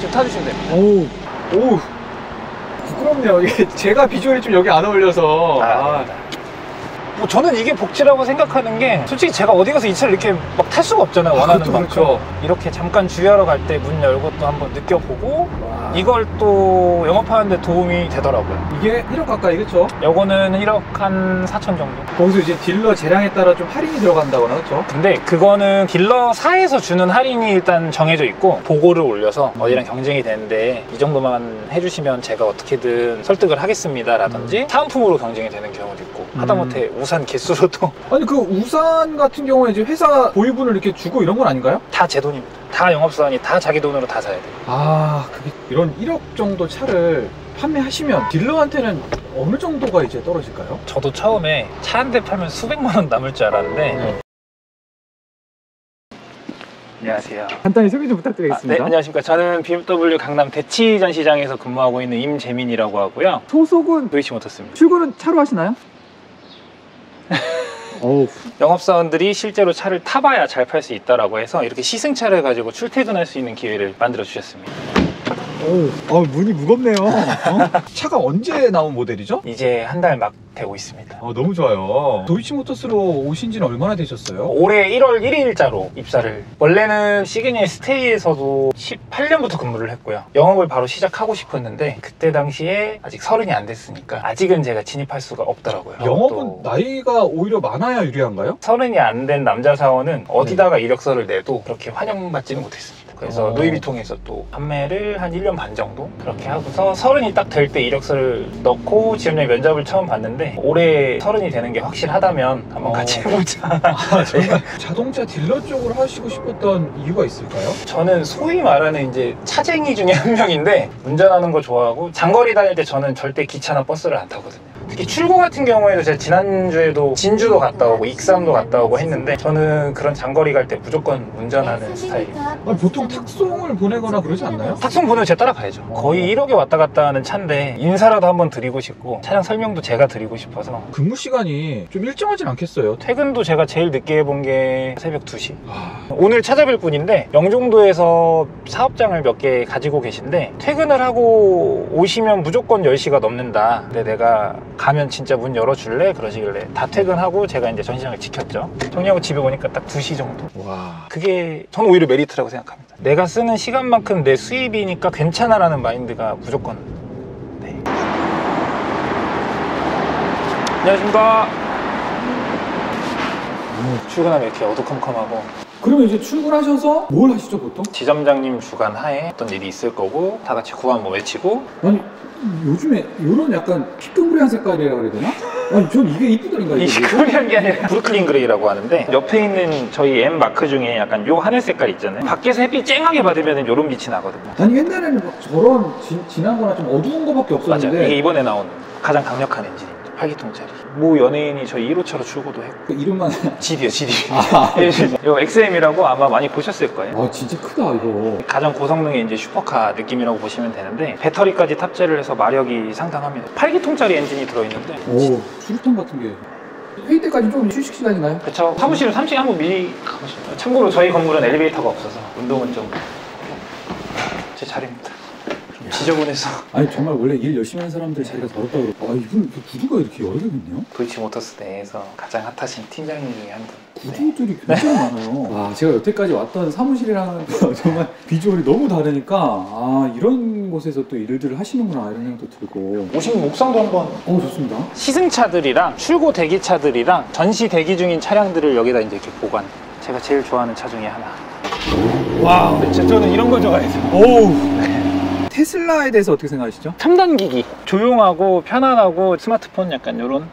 지금 타주시면 됩니다. 오, 부끄럽네요. 이게 제가 비주얼이 좀 여기 안 어울려서. 뭐 저는 이게 복지라고 생각하는 게 솔직히 제가 어디 가서 이 차를 이렇게 막 탈 수가 없잖아요. 원하는 만큼. 그렇죠. 이렇게 잠깐 주유하러 갈 때 문 열고 또 한번 느껴보고 이걸 또 영업하는 데 도움이 되더라고요. 이게 1억 가까이, 그렇죠? 요거는 1억 한 4천 정도. 거기서 이제 딜러 재량에 따라 좀 할인이 들어간다거나, 그렇죠? 근데 그거는 딜러사에서 주는 할인이 일단 정해져 있고 보고를 올려서 어디랑 경쟁이 되는데 이 정도만 해주시면 제가 어떻게든 설득을 하겠습니다 라든지 사은품으로 경쟁이 되는 경우도 있고 하다못해 우산 개수로도 아니, 그 우산 같은 경우에 이제 회사 보유분을 이렇게 주고 이런 건 아닌가요? 다 제 돈입니다. 다 영업사원이 다 자기 돈으로 다 사야 돼요. 그게 이런 1억 정도 차를 판매하시면 딜러한테는 어느 정도가 이제 떨어질까요? 저도 처음에 차 한 대 팔면 수백만 원 남을 줄 알았는데 안녕하세요. 간단히 소개 좀 부탁드리겠습니다. 네, 안녕하십니까. 저는 BMW 강남 대치전시장에서 근무하고 있는 임재민이라고 하고요. 소속은 도이치모터스입니다. 출근은 차로 하시나요? 영업사원들이 실제로 차를 타봐야 잘 팔 수 있다라고 해서 이렇게 시승차를 가지고 출퇴근할 수 있는 기회를 만들어 주셨습니다. 문이 무겁네요. 차가 언제 나온 모델이죠? 이제 한 달 막 되고 있습니다. 너무 좋아요. 도이치모터스로 오신 지는 얼마나 되셨어요? 올해 1월 1일자로 입사를. 원래는 시그니엘 스테이에서도 18년부터 근무를 했고요. 영업을 바로 시작하고 싶었는데 그때 당시에 아직 30이 안 됐으니까 아직은 제가 진입할 수가 없더라고요. 영업은 나이가 오히려 많아야 유리한가요? 30이 안 된 남자 사원은 어디다가 이력서를 내도 그렇게 환영받지는 못했습니다. 그래서 루이비통에서 또 판매를 한 1년 반 정도 그렇게 하고서 30이 딱 될 때 이력서를 넣고 지원자 면접을 처음 봤는데 올해 30이 되는 게 확실하다면 한번 같이 해보자. 정말 자동차 딜러 쪽으로 하시고 싶었던 이유가 있을까요? 저는 소위 말하는 이제 차쟁이 중에 한 명인데 운전하는 거 좋아하고 장거리 다닐 때 저는 절대 기차나 버스를 안 타거든요. 특히 출고 같은 경우에도 제가 지난주에도 진주도 갔다 오고 익산도 갔다 오고 했는데 저는 그런 장거리 갈 때 무조건 운전하는 스타일입니다. 보통 탁송을 보내거나 그러지 않나요? 탁송 보내면 제가 따라가야죠. 거의 1억에 왔다 갔다 하는 차인데 인사라도 한번 드리고 싶고 차량 설명도 제가 드리고 싶어서. 근무 시간이 좀 일정하진 않겠어요? 퇴근도 제가 제일 늦게 해본 게 새벽 2시. 오늘 찾아뵐 분인데 영종도에서 사업장을 몇 개 가지고 계신데 퇴근을 하고 오시면 무조건 10시가 넘는다. 근데 내가 가면 진짜 문 열어줄래? 그러시길래 다 퇴근하고 제가 이제 전시장을 지켰죠. 정리하고 집에 오니까 딱 2시 정도. 그게 저는 오히려 메리트라고 생각합니다. 내가 쓰는 시간만큼 내 수입이니까 괜찮아라는 마인드가 무조건. 네. 안녕하십니까. 출근하면 이렇게 어두컴컴하고. 그러면 이제 출근하셔서 뭘 하시죠 보통? 지점장님 주관 하에 어떤 일이 있을 거고 다 같이 구호 한번 외치고. 아니 요즘에 이런 약간 피크무리한 색깔이라 그래야 되나? 아니 전 이게 이쁘더니까. 이 피크무리한 게 아니라 브루클린 그레이라고 하는데 옆에 있는 저희 M 마크 중에 약간 요 하늘 색깔 있잖아요. 밖에서 햇빛 쨍하게 받으면 요런 빛이 나거든요. 아니 옛날에는 막 저런 진한 거나 좀 어두운 거밖에 없었는데. 맞아요. 이게 이번에 나온 가장 강력한 엔진입니다. 8기통짜리. 모 연예인이 저희 1호차로 출고도 했고. 그 이름만 GD요, GD. 이거 XM이라고 아마 많이 보셨을 거예요. 진짜 크다 이거. 가장 고성능의 이제 슈퍼카 느낌이라고 보시면 되는데 배터리까지 탑재를 해서 마력이 상당합니다. 8기통짜리 엔진이 들어있는데. 수류탄 같은 게. 회의 때까지 좀 휴식 시간이나요? 그렇죠. 사무실은 3층에 한번 미리 가보시죠. 참고로 저희 건물은 엘리베이터가 없어서 운동은 좀 제 자리입니다. 지저분해서. 아니 정말 원래 일 열심히 하는 사람들 자리가 더럽다고 그러고 이분 구두가 이렇게 여러 개 있네요? 도이치모터스 내에서 가장 핫하신 팀장님 중에 한 분. 구두들이 굉장히 많아요. 제가 여태까지 왔던 사무실이랑은 정말 비주얼이 너무 다르니까 이런 곳에서 또 일들을 하시는구나 이런 생각도 들고. 오시면 옥상도 한번. 좋습니다. 시승차들이랑 출고 대기차들이랑 전시 대기 중인 차량들을 여기다 이제 이렇게 보관. 제가 제일 좋아하는 차 중에 하나. 와우. 저는 이런 거 좋아해서. 테슬라에 대해서 어떻게 생각하시죠? 첨단 기기. 조용하고 편안하고 스마트폰 약간 요런.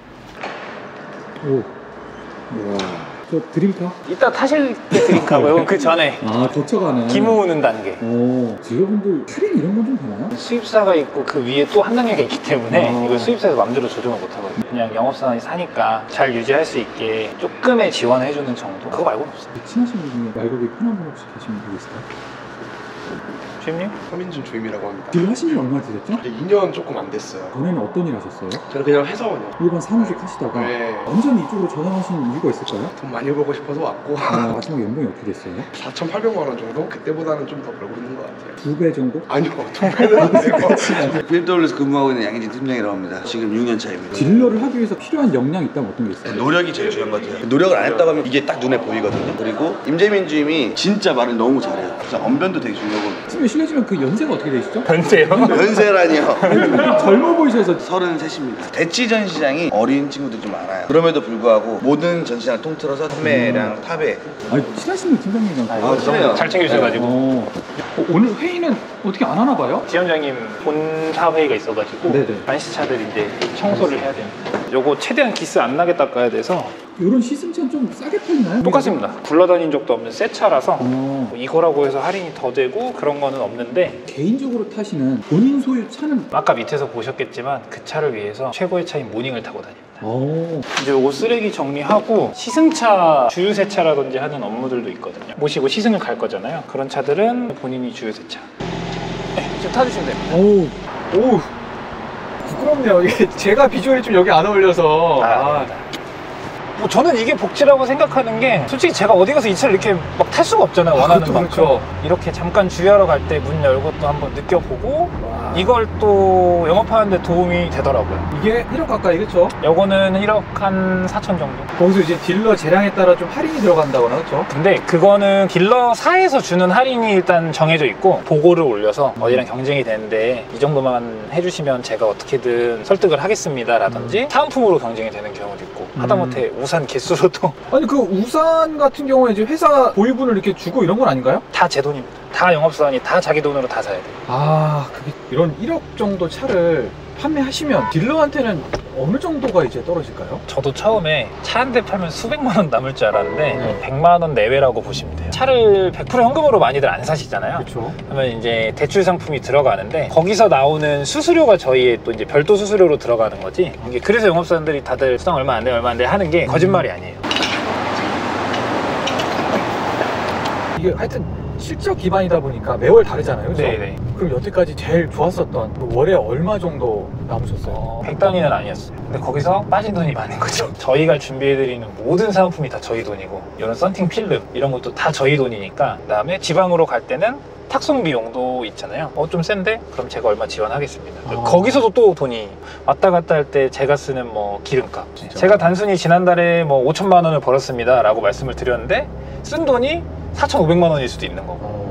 저 드림카? 이따 타실 때 드림카고요. 그 전에 거쳐가는 기모으는 단계. 딜러분들 할인 이런 건 좀 되나요? 수입사가 있고 그 위에 또 한 단계가 있기 때문에 이걸 수입사에서 마음대로 조정을 못 하거든요. 그냥 영업사원이 사니까 잘 유지할 수 있게 조금의 지원을 해주는 정도. 그거 말고는 없어요. 친하신 분 중에 말고기 편한 분 혹시 계시면 되겠어요? 주임님? 서민준 주임이라고 합니다. 딜러 하신 지 얼마나 되셨죠? 이제 2년 조금 안 됐어요. 전에는 어떤 일 하셨어요? 저는 그냥 회사원이요. 일반 사무직 하시다가 네. 완전히 이쪽으로 전환하신 이유가 있을까요? 돈 많이 벌고 싶어서 왔고 마지막 연봉이 어떻게 됐어요? 4,800만 원 정도? 그때보다는 좀 더 벌고 있는 것 같아요. 2배 정도? 아니요, 2배는 안 되고. BMW에서 근무하고 있는 양희진 팀장이라고 합니다. 지금 6년 차입니다. 딜러를 하기 위해서 필요한 역량이 있다면 어떤 게 있어요? 노력이 제일 중요한 것 같아요. 노력을 안 했다고 하면 이게 딱 눈에 보이거든요. 그리고 임재민 주임이 진짜 말을 너무 잘해요. 그래서 언변도 되게 중요하고. 팀에 실례지만 그 연세가 어떻게 되시죠? 변세요? 연세라니요. 젊어 보이셔서 33입니다. 대치 전시장이 어린 친구들이 좀 많아요. 그럼에도 불구하고 모든 전시장을 통틀어서 판매량 탑에. 아니 친하신 팀장님이랑 아, 친해요. 잘 챙겨주셔가지고. 오늘 회의는 어떻게 안 하나 봐요? 지점장님 본사 회의가 있어가지고 네네. 안시차들 이제 청소를 해야 됩니다. 요거 최대한 기스 안 나게 닦아야 돼서 이런 시승차는 좀 싸게 팔리나요? 똑같습니다. 굴러다닌 적도 없는 새 차라서 어, 이거라고 해서 할인이 더 되고 그런 거는 없는데 개인적으로 타시는 본인 소유 차는 아까 밑에서 보셨겠지만 그 차를 위해서 최고의 차인 모닝을 타고 다닙니다. 오, 이제 옷 쓰레기 정리하고 시승차 주유세차라든지 하는 업무들도 있거든요. 모시고 시승을 갈 거잖아요. 그런 차들은 본인이 주유세차. 네, 지금 타주시면 됩니다. 오, 부끄럽네요. 이게 제가 비주얼이 좀 여기 안 어울려서. 뭐 저는 이게 복지라고 생각하는 게 솔직히 제가 어디 가서 이 차를 이렇게 막 탈 수가 없잖아요. 원하는 그것도 만큼. 그렇죠. 이렇게 잠깐 주유하러 갈 때 문 열고 또 한번 느껴보고 이걸 또 영업하는 데 도움이 되더라고요. 이게 1억 가까이 그렇죠? 요거는 1억 한 4천 정도. 거기서 이제 딜러 재량에 따라 좀 할인이 들어간다거나 그렇죠? 근데 그거는 딜러사에서 주는 할인이 일단 정해져 있고 보고를 올려서 어디랑 경쟁이 되는데 이 정도만 해주시면 제가 어떻게든 설득을 하겠습니다 라든지 사은품으로 경쟁이 되는 경우도 있고 하다못해 우산 개수로도 아니 그 우산 같은 경우에 이제 회사 보유분을 이렇게 주고 이런 건 아닌가요? 다 제 돈입니다. 다 영업사원이 다 자기 돈으로 다 사야 돼요. 아, 그게 이런 1억 정도 차를 판매하시면 딜러한테는 어느 정도가 이제 떨어질까요? 저도 처음에 차 한 대 팔면 수백만 원 남을 줄 알았는데 네. 100만 원 내외라고 보시면 돼요. 차를 100% 현금으로 많이들 안 사시잖아요. 그렇죠. 그러면 이제 대출 상품이 들어가는데 거기서 나오는 수수료가 저희의 또 이제 별도 수수료로 들어가는 거지. 이게 그래서 영업사원들이 다들 수당 얼마 안 돼 얼마 안 돼 하는 게 거짓말이 아니에요. 이게 하여튼 실적 기반이다 보니까 매월 다르잖아요. 그렇죠? 네네. 그럼 여태까지 제일 좋았었던 그 월에 얼마 정도 남으셨어요? 100단위는 아니었어요. 근데 거기서 빠진 돈이 많은 거죠. 저희가 준비해드리는 모든 사은품이 다 저희 돈이고 이런 썬팅 필름 이런 것도 다 저희 돈이니까 그다음에 지방으로 갈 때는 탁송 비용도 있잖아요. 좀 센데? 그럼 제가 얼마 지원하겠습니다. 거기서도 또 돈이 왔다 갔다 할 때 제가 쓰는 뭐 기름값. 제가 단순히 지난달에 뭐 5천만 원을 벌었습니다 라고 말씀을 드렸는데 쓴 돈이 4,500만 원일 수도 있는 거고.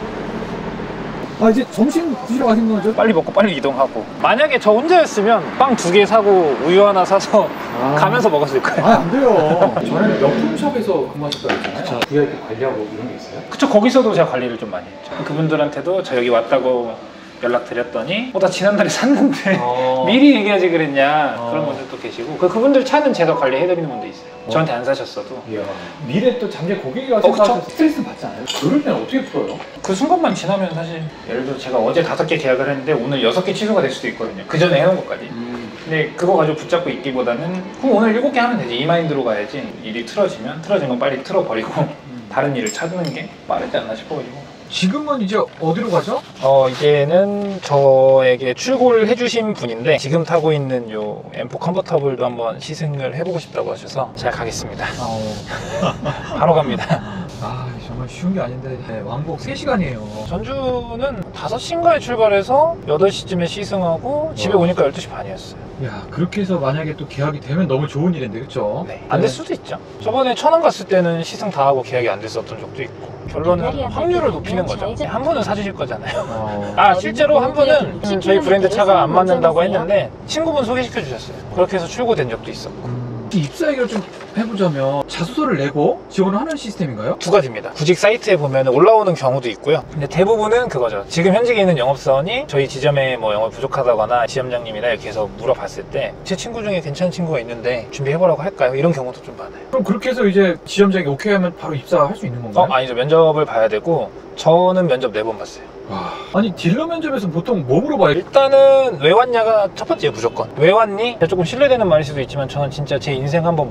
아 이제 점심 드시러 가신 거죠? 빨리 먹고 빨리 이동하고. 만약에 저 혼자였으면 빵 2개 사고 우유 하나 사서 가면서 먹었을 거예요. 안 돼요. 전에는 명품샵에서 근무하셨다고 했잖아요. VIP 관리하고 이런 게 있어요? 그쵸, 거기서도 제가 관리를 좀 많이 했죠. 그분들한테도 저 여기 왔다고 연락드렸더니 나 지난달에 샀는데 미리 얘기하지 그랬냐 그런 분들도 계시고 그분들 차는 제가 관리해드리는 분도 있어요. 저한테 안 사셨어도. 이야. 미래 또 잠재 고객이라 그쵸? 생각해서 스트레스 받지 않아요? 그럴 때는 어떻게 풀어요? 그 순간만 지나면 사실 예를 들어 제가 어제 5개 계약을 했는데 오늘 6개 취소가 될 수도 있거든요. 그 전에 해놓은 것까지. 근데 그거 가지고 붙잡고 있기보다는 그럼 오늘 7개 하면 되지 이 마인드로 가야지. 일이 틀어지면 틀어진 건 빨리 틀어버리고 다른 일을 찾는 게 빠르지 않나 싶어가지고. 지금은 이제 어디로 가죠? 이제는 저에게 출고를 해주신 분인데 지금 타고 있는 요 M4 컨버터블도 한번 시승을 해보고 싶다고 하셔서 제가 가겠습니다. 바로 갑니다. 아 정말 쉬운 게 아닌데 왕복 3시간이에요. 전주는 5시인가에 출발해서 8시쯤에 시승하고 집에 오니까 12시 반이었어요. 야 그렇게 해서 만약에 또 계약이 되면 너무 좋은 일인데 그쵸? 네. 안 될 수도 있죠. 저번에 천안 갔을 때는 시승 다 하고 계약이 안 됐었던 적도 있고. 결론은 확률을 높이는 거죠. 한 분은 사주실 거잖아요. 실제로 한 분은 저희 브랜드 차가 안 맞는다고 했는데 친구분 소개시켜 주셨어요. 그렇게 해서 출고된 적도 있었고. 입사 얘기를 좀 해보자면 자소서를 내고 지원을 하는 시스템인가요? 두 가지입니다. 구직 사이트에 보면 올라오는 경우도 있고요. 근데 대부분은 그거죠. 지금 현직에 있는 영업사원이 저희 지점에 뭐 영업이 부족하다거나 지점장님이나 이렇게 해서 물어봤을 때 제 친구 중에 괜찮은 친구가 있는데 준비해보라고 할까요? 이런 경우도 좀 많아요. 그럼 그렇게 해서 이제 지점장이 오케이 하면 바로 입사할 수 있는 건가요? 아니죠. 면접을 봐야 되고 저는 면접 4번 봤어요. 아니 딜러 면접에서 보통 뭐 물어봐요? 일단은 왜 왔냐가 첫 번째예요. 무조건 왜 왔니? 조금 신뢰되는 말일 수도 있지만 저는 진짜 제 인생 한번 멋있게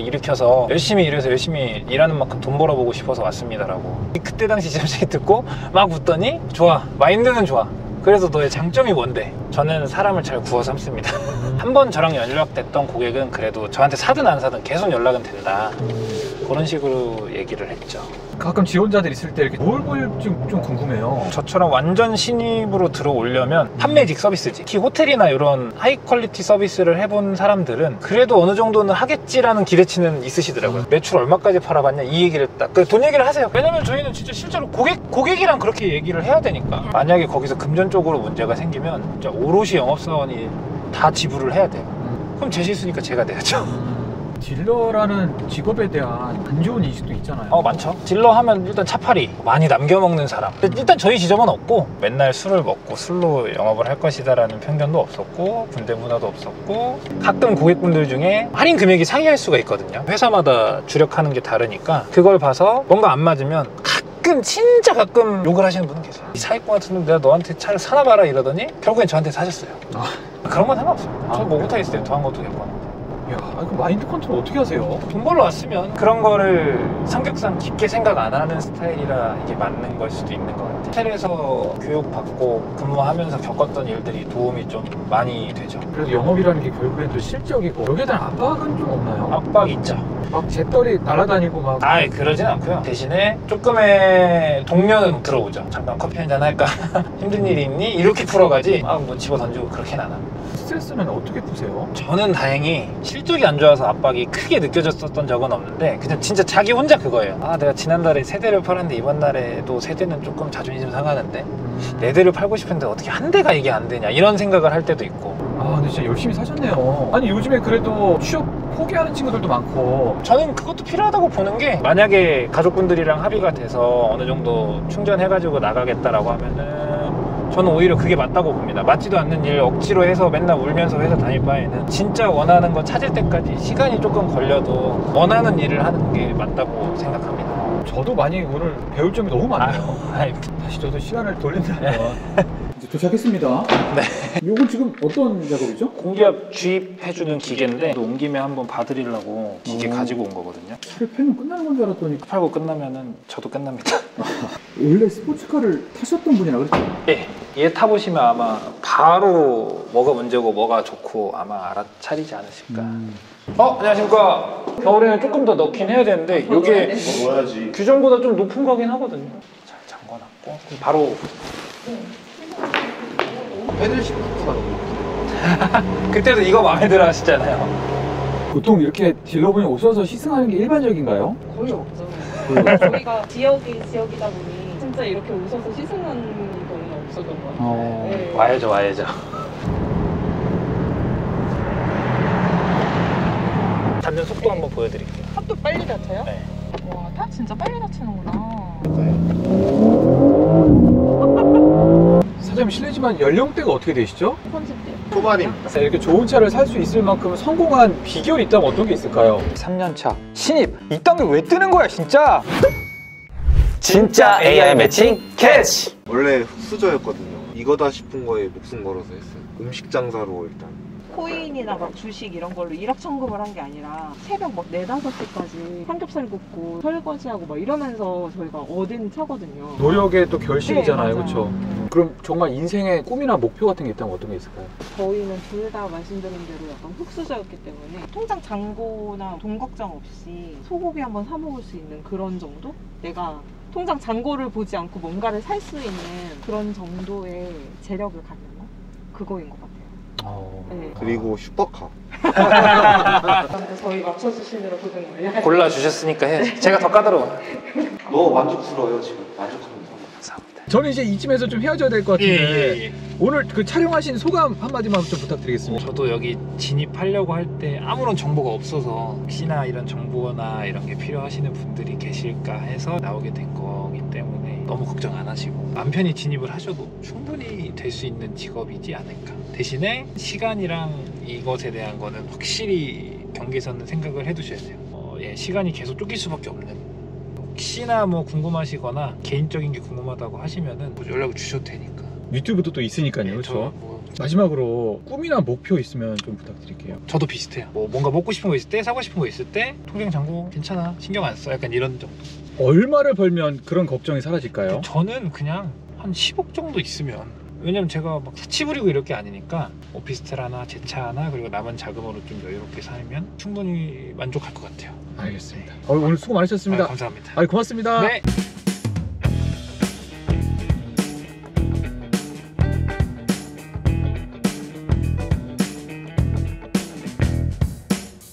일으켜서 열심히 일해서 열심히 일하는 만큼 돈 벌어보고 싶어서 왔습니다라고. 그때 당시 지점장이 듣고 막 웃더니 좋아, 마인드는 좋아. 그래서 너의 장점이 뭔데? 저는 사람을 잘 구워 삶습니다. 한 번 저랑 연락됐던 고객은 그래도 저한테 사든 안 사든 계속 연락은 된다. 그런 식으로 얘기를 했죠. 가끔 지원자들 있을 때 이렇게 뭘 보일지 좀 궁금해요. 저처럼 완전 신입으로 들어오려면 판매직 서비스지. 특히 호텔이나 이런 하이 퀄리티 서비스를 해본 사람들은 그래도 어느 정도는 하겠지라는 기대치는 있으시더라고요. 매출 얼마까지 팔아봤냐 이 얘기를 딱 돈 얘기를 하세요. 왜냐면 저희는 진짜 실제로 고객이랑 그렇게 얘기를 해야 되니까. 만약에 거기서 금전적으로 문제가 생기면 진짜 오롯이 영업사원이 다 지불을 해야 돼요. 그럼 제 실수니까 제가 내야죠. 딜러라는 직업에 대한 안 좋은 인식도 있잖아요. 많죠. 딜러 하면 일단 차파리, 많이 남겨먹는 사람. 일단 저희 지점은 없고 맨날 술을 먹고 술로 영업을 할 것이다라는 편견도 없었고 군대 문화도 없었고, 가끔 고객분들 중에 할인 금액이 상이할 수가 있거든요. 회사마다 주력하는 게 다르니까 그걸 봐서 뭔가 안 맞으면 진짜 가끔 욕을 하시는 분은 계세요. 이 사기꾼 같은 놈 내가 너한테 차를 사나 봐라 이러더니 결국엔 저한테 사셨어요. 그런 건 상관없습니다. 저 뭐 못하겠어요. 더한 것도 겪고. 야, 그 마인드 컨트롤 어떻게 하세요? 돈 벌러 왔으면 그런 거를 성격상 깊게 생각 안 하는 스타일이라 이게 맞는 걸 수도 있는 것 같아요. 호텔에서 교육받고 근무하면서 겪었던 일들이 도움이 좀 많이 되죠. 그래도 영업이라는 게 결국엔 또 실적이고 여기에 대한 압박은 좀 없나요? 압박 있죠. 막 재떨이 날아다니고 막. 아예 그러진 않고요. 대신에 조금의 동료는 들어오죠. 잠깐 커피 한잔 할까? 힘든 일이 있니? 이렇게 풀어가지 뭐 집어 던지고 그렇게는 안 합니다. 스트레스는 어떻게 푸세요? 저는 다행히 실적이 안 좋아서 압박이 크게 느껴졌었던 적은 없는데 그냥 진짜 자기 혼자 그거예요. 내가 지난달에 3대를 팔았는데 이번 달에도 3대는 조금 자존심 상하는데 4대를 팔고 싶은데 어떻게 한 대가 이게 안 되냐 이런 생각을 할 때도 있고. 근데 진짜 열심히 사셨네요. 아니 요즘에 그래도 취업 포기하는 친구들도 많고. 저는 그것도 필요하다고 보는 게, 만약에 가족분들이랑 합의가 돼서 어느 정도 충전해가지고 나가겠다라고 하면은 저는 오히려 그게 맞다고 봅니다. 맞지도 않는 일 억지로 해서 맨날 울면서 회사 다닐 바에는 진짜 원하는 거 찾을 때까지 시간이 조금 걸려도 원하는 일을 하는 게 맞다고 생각합니다. 저도 많이 오늘 배울 점이 너무 많아요. 다시 저도 시간을 돌린다면. 이제 도착했습니다. 네. 이건 지금 어떤 작업이죠? 공기압 주입해주는 기계인데 온 김에 한번 봐드리려고 기계 가지고 온 거거든요. 차를 팔면 끝나는 건 줄 알았더니. 팔고 끝나면은 저도 끝납니다. 원래 스포츠카를 타셨던 분이라 그랬죠? 예, 얘 타보시면 아마 바로 뭐가 문제고 뭐가 좋고 아마 알아차리지 않으실까. 안녕하십니까. 겨울에는 조금 더 넣긴 해야 되는데 이게 넣어야지. 규정보다 좀 높은 거긴 하거든요. 잘 잠궈놨고 그럼 바로 애들 시프트가 너무 그때도 이거 마음에 들어 하시잖아요. 보통 이렇게 딜러분이 오셔서 시승하는 게 일반적인가요? 거의 없죠. 저희가 지역이다 보니 진짜 이렇게 오셔서 시승하는 경우는 없었던 것 같아요. 네. 와야죠. 닫는 속도 한번 보여드릴게요. 탑도 빨리 닫혀요? 네. 와, 탑 진짜 빨리 닫히는구나. 사장님 실례지만 연령대가 어떻게 되시죠? 30대. 초반입니다. 이렇게 좋은 차를 살 수 있을 만큼 성공한 비결이 있다면 어떤 게 있을까요? 3년차 신입 이딴 게 왜 뜨는 거야 진짜. 진짜 AI 매칭 캐치. 원래 흑수저였거든요. 이거다 싶은 거에 목숨 걸어서 했어요. 음식 장사로 일단. 코인이나 막 주식 이런 걸로 일확천금을 한 게 아니라 새벽 막 4, 5시까지 삼겹살 굽고 설거지하고 막 이러면서 저희가 얻은 차거든요. 노력의 또 결실이잖아요, 네, 그렇죠? 맞아요. 그럼 정말 인생의 꿈이나 목표 같은 게 있다면 어떤 게 있을까요? 저희는 둘 다 말씀드린 대로 약간 흑수저였기 때문에 통장 잔고나 돈 걱정 없이 소고기 한번 사 먹을 수 있는 그런 정도? 내가 통장 잔고를 보지 않고 뭔가를 살 수 있는 그런 정도의 재력을 갖는 거? 그거인 것 같아요. 네. 그리고 슈퍼카. 저희 맞춰주시느라 고생 많이 하셨어요. 골라주셨으니까 해야지. 제가 더 까다로워요. 너무 만족스러워요 지금. 만족합니다. 감사합니다. 저는 이제 이쯤에서 좀 헤어져야 될 것 같은데 예. 오늘 그 촬영하신 소감 한마디만 좀 부탁드리겠습니다. 저도 여기 진입하려고 할 때 아무런 정보가 없어서 혹시나 이런 정보나 이런 게 필요하시는 분들이 계실까 해서 나오게 된 거기 때문에 너무 걱정 안 하시고 맘 편히 진입을 하셔도 충분히 될 수 있는 직업이지 않을까. 대신에 시간이랑 이것에 대한 거는 확실히 경계선은 생각을 해두셔야 돼요. 시간이 계속 쫓길 수밖에 없는. 혹시나 뭐 궁금하시거나 개인적인 게 궁금하다고 하시면은 뭐 연락을 주셔도 되니까. 유튜브도 또 있으니까요, 저 그렇죠? 뭐 마지막으로 꿈이나 목표 있으면 좀 부탁드릴게요. 저도 비슷해요. 뭐 뭔가 먹고 싶은 거 있을 때, 사고 싶은 거 있을 때 통장 잔고 괜찮아, 신경 안 써, 약간 이런 정도. 얼마를 벌면 그런 걱정이 사라질까요? 저는 그냥 한 10억 정도 있으면, 왜냐면 제가 막 사치 부리고 이럴 게 아니니까 오피스텔 하나, 제 차 하나, 그리고 남은 자금으로 좀 여유롭게 살면 충분히 만족할 것 같아요. 알겠습니다. 오늘 수고 많으셨습니다. 감사합니다. 고맙습니다. 네.